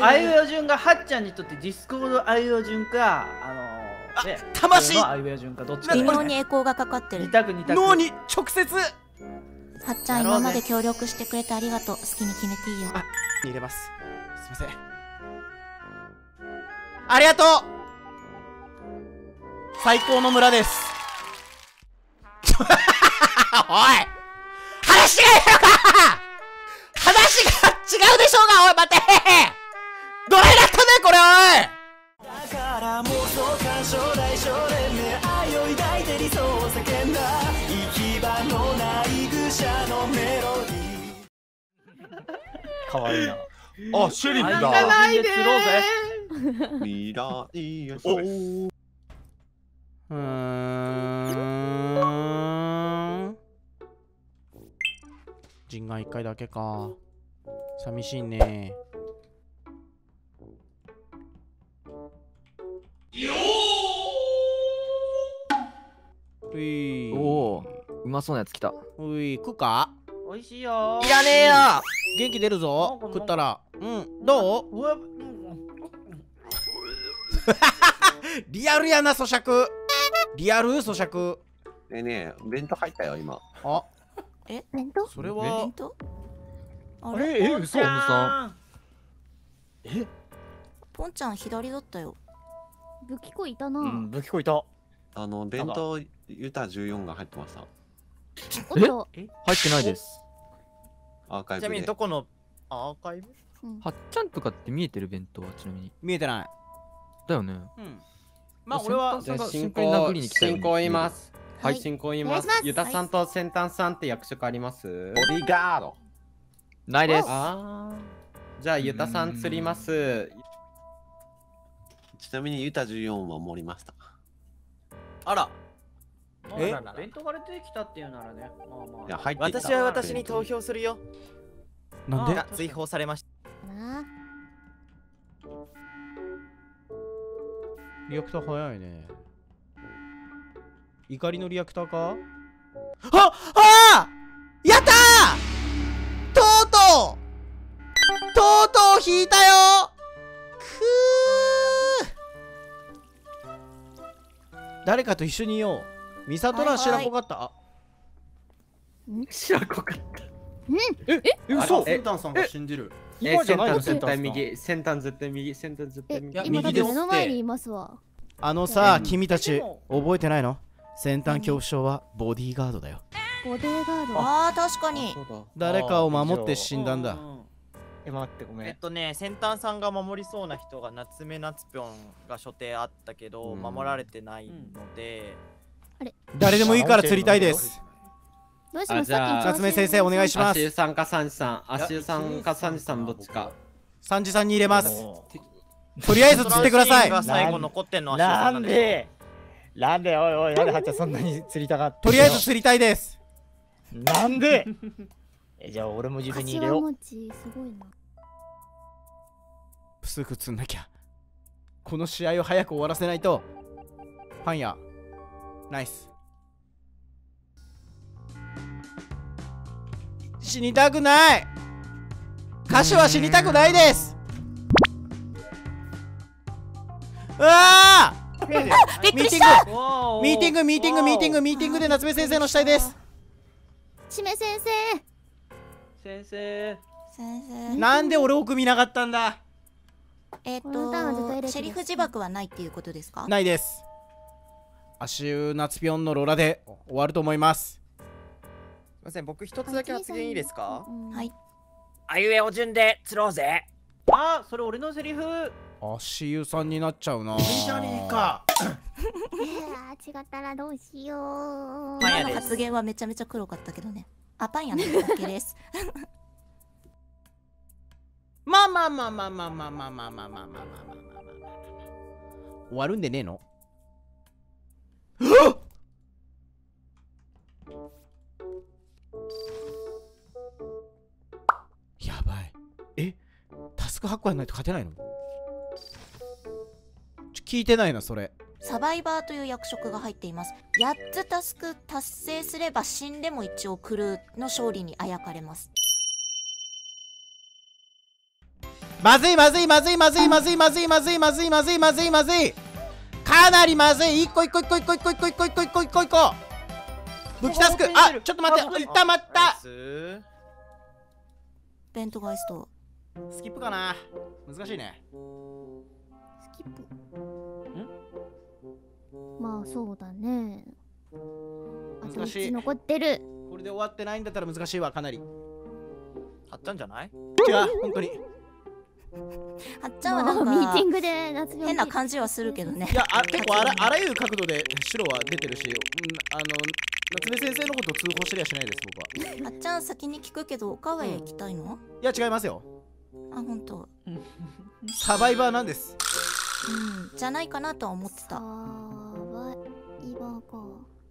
あいうえお順がはっちゃんにとってディスコードあいうえお順か魂あいうえお順かどっちか微妙にエコーがかかってる。 二択二択脳に直接はっちゃん今まで協力してくれてありがとう。好きに決めていいよ。 入れます。すいません。ありがとう。最高の村です。おい、話がいいのか。話が違うでしょうが。おい待て。どないなったねこれ。おい、 だから妄想感傷大少年ね愛を抱いて理想を叫んだ行き場のない愚者のメロディー。 かわいいな。 あ、シェリフ行かだ。 ないで未来よ。 人眼1回だけか。寂しいね。うい。 おお、うまそうなやつ来た。 うい、食うか。 美味しいよいらねえよ。 元気出るぞ。 なんか食ったら。どう。 うわリアルやな咀嚼。リアル咀嚼。 ねえねえ、弁当入ったよ今。 あ、 弁当？ それは弁当？ああれ？ れ、嘘。 ポンちゃん左だったよ。 武器庫いたな。 武器庫いた。 弁当ユタ14が入ってました。 おっと。 入ってないです。 アーカイブでちなみにど。このアーカイブ？ はっちゃんとかって見えてる弁当はちなみに。 見えてない。 だよね。 まあ俺は先端さんが進シンプルに殴り行に来たように言います。 ははいい、進行言いますお願いします。 ユタさんと先端さんって役職あります？ ボディーガード。 ないです。 ああ。じゃあユタさん釣ります。 ちなみにユタ14を守りました。 あら。 え弁当から出てきたっていうならねまあまあいや入ってきた。 私は私に投票するよ。 なんでが追放されました。 なリアクター早いね。怒りのリアクターか。あやったー。とうとう引いたよ。誰かと一緒にいよう。ミサトラ白子かった。 白子かった。 嘘。センタンさんが信じる。 先じゃないの端絶対右、先端絶対右、先端絶対右。 今だって目の前に右ですっていますわ。 君たち覚えてないの？先端恐怖症はボディーガードだよ。 ボデーガード。 ああ確かに。 誰かを守って死んだんだ。 待ってごめん。 先端さんが守りそうな人が夏目夏ぴょんが所定あったけど守られてないので、 誰でもいいから釣りたいです。 どうします？ じゃあ夏目先生お願いします。 足湯さんかサンジさん、足湯さんかサンジさんどっちか。 サンジさんに入れます。とりあえず釣ってください。 が最後残ってんのは足湯さんなんでなんでおいおい、なんではっちゃんそんなに釣りたがって。 とりあえず釣りたいです。 なんでじゃあ俺も自分に入れよう。 柏餅すごいな。 すぐ釣んなきゃ。この試合を早く終わらせないと。パン屋ナイス。死にたくない。歌手は死にたくないです。うわーびっくりした。 ミーティングで夏目先生の死体です。 しめ先生。 先生先生。 なんで俺奥見なかったんだ。 シこのターンは絶対ェリフ自爆はないっていうことですか？ ないです。足湯夏ぴょんのロラで終わると思います。 すいません、僕一つだけ発言いいですか？ はい。 あいうえお順で釣ろうぜ。 あ、それ俺のセリフ。 足湯さんになっちゃうな。 いいじゃねえか。 違ったらどうしよう。 今の発言はめちゃめちゃ黒かったけどね。あ、パン屋の OK です。 まあ終わるんでねえの。やばい。タスク8個やんないと勝てないの？聞いてないなそれ。 サバイバーという役職が入っています。8つタスク達成すれば死んでも一応クルーの勝利にあやかれます。 まずいまずいまずいまずいまずいまずいまずいまずいまずいまずいまずい、かなりまずい。一個一個一個一個一個一個一個一個一個一個一個武器タスク。あ、ちょっと待って、いったまった。 ベントガイスト。 スキップかな。難しいね。 スキップ。まあそうだね。あと難しい。 1残ってる。 これで終わってないんだったら難しいわ、かなり。 はっちゃんじゃない？ 違う、本当に。 はっちゃんはなんかミーティングで夏病変な感じはするけどね。 いや、結構あらゆる角度で白は出てるし、夏目先生のことを通報しりゃしないです、僕は。 はっちゃん先に聞くけど、岡上行きたいの？ いや、違いますよ。 あ、本当。 サバイバーなんです。 うん、じゃないかなとは思ってた。 サバイバーか。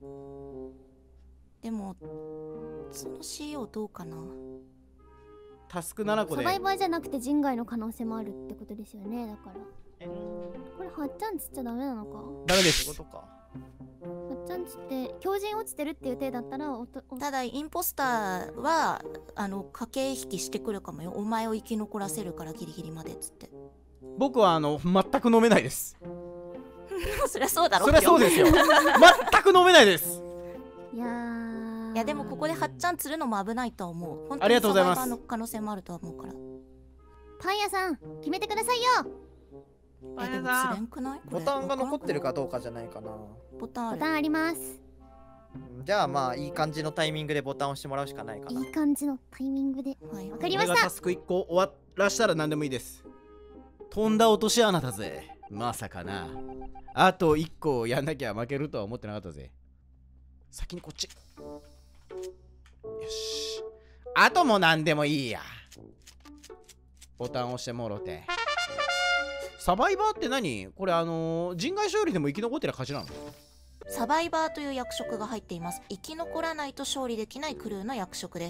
でも、その CO どうかな。 タスク7個で。 サバイバーじゃなくて人外の可能性もあるってことですよね。だからこれはっちゃんつっちゃダメなのか。 ダメです。 はっちゃんつって強靭落ちてるっていう体だったらただインポスターは駆け引きしてくるかもよ。お前を生き残らせるからギリギリまでっつって。 僕は全く飲めないです。 そりゃそうだろ。 そりゃそうですよ。全く飲めないです。 いやでもここではっちゃん釣るのも危ないと思う。本当ありにサバイがとうございますバーの可能性もあると思うから。 パン屋さん決めてくださいよ。 でも釣れんくない？ ボタンが残ってるかどうかじゃないかな。 ボタンある。 ボタンあります。 じゃあまあいい感じのタイミングでボタンを押してもらうしかないかな。 いい感じのタイミングで。わかりました。 タスク1個終わらしたら何でもいいです。飛んだ落とし穴だぜ。まさかな。あと1個やんなきゃ負けるとは思ってなかったぜ。先にこっち。よし。あとも何でもいいや。ボタン押してもろて。サバイバーって何？これ人外勝利でも生き残ってる勝ちなの？ サバイバーという役職が入っています。生き残らないと勝利できないクルーの役職です。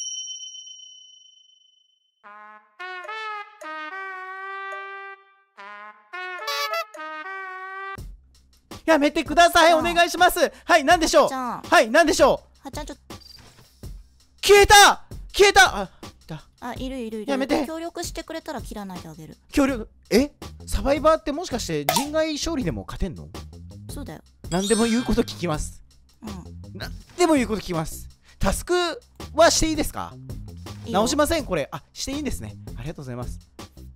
やめてください、お願いします。はい、なんでしょう。はい、なんでしょう。 はっちゃんちょっと消えた消えた。 いるいるいる。 やめて。 協力してくれたら切らないであげる。 協力？サバイバーってもしかして人外勝利でも勝てんの？ そうだよ。 何でも言うこと聞きます。何でも言うこと聞きます。タスクはしていいですか？直しませんこれ。していいんですね。ありがとうございます。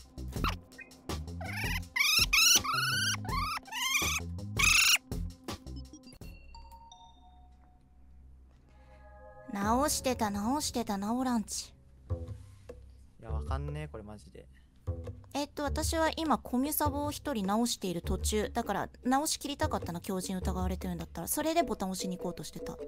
直してた直らんち。 いやわかんねえこれマジで。 私は今コミュサボを一人直している途中だから、直しきりたかったな。強靭疑われてるんだったら。それでボタン押しに行こうとしてた。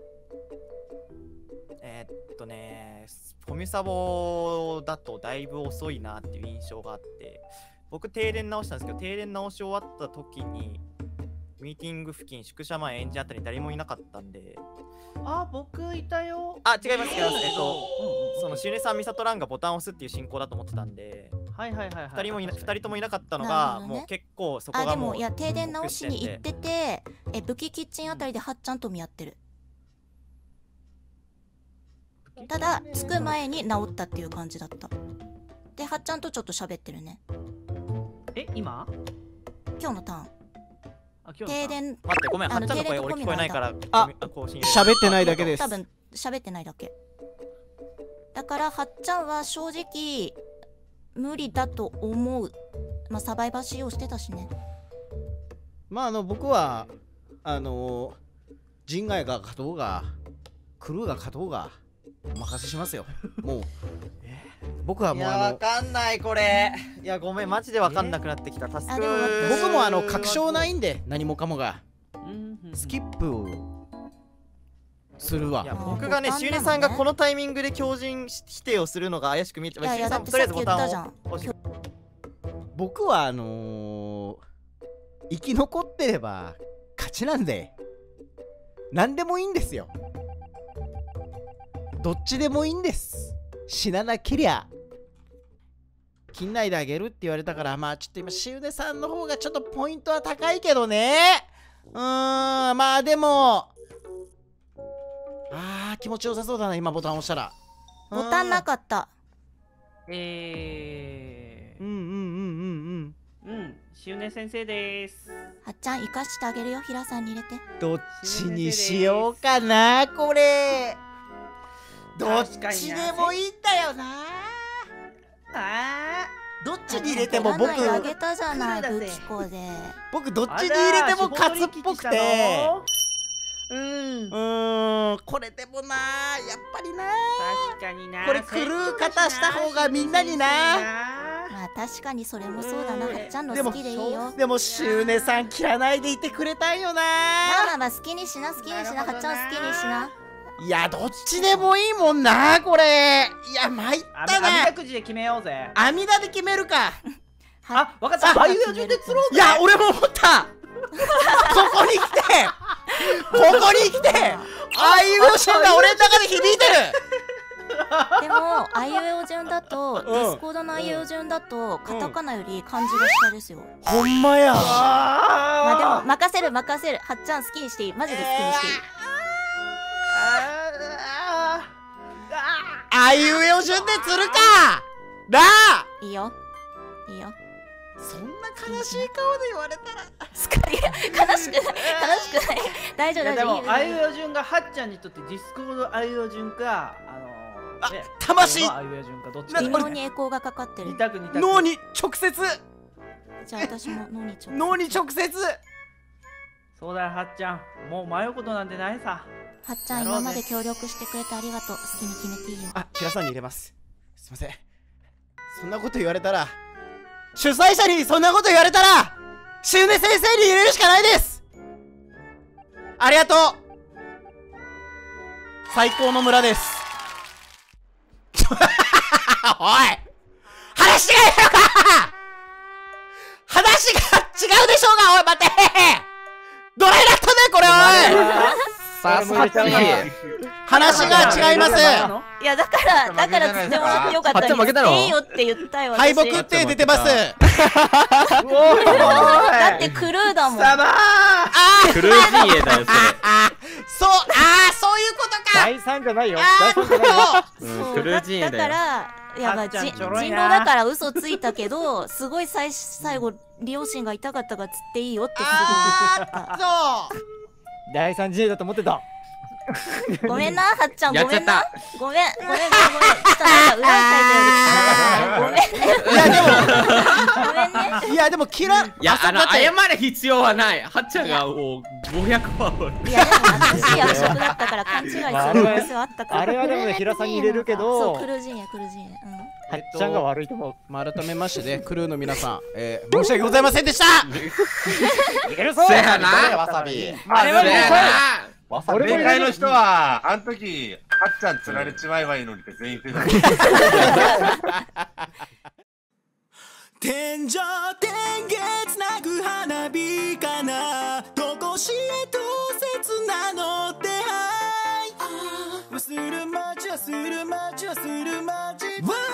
コミュサボだとだいぶ遅いなっていう印象があって、僕停電直したんですけど、停電直し終わった時にミーティング付近宿舎前エンジンあたり誰もいなかったんで。 僕いたよ。 違いますけど、そのシュネさんミサトランがボタンを押すっていう進行だと思ってたんで、2人ともいなかったのが、もう結構そこがもう。 でもいや停電直しに行ってて、武器キッチンあたりではっちゃんと見合ってる。ただ着く前に直ったっていう感じだった。ではっちゃんとちょっと喋ってるね。 今日のターン。停電。 待ってごめん、はっちゃんの声俺聞こえないから。 喋ってないだけです。 多分喋ってないだけだから、はっちゃんは正直無理だと思う。サバイバー仕様してたしね。 僕は人外が勝とうがクルーが勝とうがお任せしますよ。もう僕はもうわかんないこれ。いやごめんマジでわかんなくなってきた。タスク僕も確証ないんで、何もかもがスキップをするわ。 僕がね、シュネさんがこのタイミングで強靭否定をするのが怪しく見えて、シュネさんとりあえずボタンを押して。 僕は生き残ってれば勝ちなんで何でもいいんですよ。どっちでもいいんです。死ななけりゃ。金内であげるって言われたから、ちょっと今シウネさんの方がちょっとポイントは高いけどね。でも気持ちよさそうだな。今ボタン押したらボタンなかった。 しゅうね先生です。 はっちゃん生かしてあげるよ、平さんに入れて。 どっちにしようかな、これ。どっちでもいいんだよな。どっちに入れても僕あげたじゃない、武器庫で。 僕どっちに入れても勝つっぽくて。これでもな、やっぱりな。 確かにな。 これクルー勝たした方がみんなにな。 まあ確かにそれもそうだな。はっちゃんの好きでいいよ。 でもしゅうねさん切らないでいてくれたんよな。 まあ好きにしな、好きにしな、はっちゃん好きにしな。 いや、どっちでもいいもんな、これ。いや、参ったな。 網だくじで決めようぜ。 網だで決めるか。 あ、わかった。ああいう順で釣ろうぜ。 いや、俺も思った。ここに来て、あいうえお順が俺の中で響いてる。 でもあいうえお順だと、ディスコードのあいうえお順だとカタカナより漢字が下ですよ。 ほんまや。 まあでも任せる。はっちゃん好きにしていい。マジで好きにしていい。 あいうえお順で釣るかなあ。 いいよ。 そんな悲しい顔で言われたら悲しくない大丈夫。 でもあいうえお順がはっちゃんにとってディスコードあいうえお順か魂あいうえお順かどっちか。 微妙にエコーがかかってる。 脳に直接。 じゃあ私も脳に直接。 そうだよ、はっちゃん。もう迷うことなんてないさ。 はっちゃん今まで協力してくれてありがとう。好きに決めていいよ。 あ、平さんに入れます。すいません。そんなこと言われたら、主催者にそんなこと言われたら、しゅうね先生に入れるしかないです。ありがとう。最高の村です。おい、話がいいのか。話が違うでしょうが。おい待て。どれだったねこれ。おい、 さすがに話が違います。 いやだから釣ってもらってよかった。言っていいよって言ったよ。 敗北って出てます。 だってクルーだもん。 クルー陣営だよそれ。 そういうことか。 第3じゃないよ。 クルー陣営だよ。 だからやばい、人狼だから嘘ついたけど、すごい最後利用心が痛かったから釣っていいよってすごい言った。 第3陣営だと思ってた。 ごめんな、はっちゃん、ごめんな。ごめん。ちょっとなんか裏書いてる。ごめんね。いやでも謝る必要はない。はっちゃんがもう500%。 いやでも私役職だったから勘違いする可能性はあったから。 あれはでもね、平さんに入れるけど、 そう、クルー陣営。 はっちゃんが悪いと思う。 改めましてね、クルーの皆さん、申し訳ございませんでした。 いけるぞ。 せやな。 わさび。 あれはね、 正解の人はあん時はっちゃん釣られちまえばいいのにって全員言ってた。 天井天下つなぐ花火かな、どこしへと切なの手配。忘る街はする街はする街。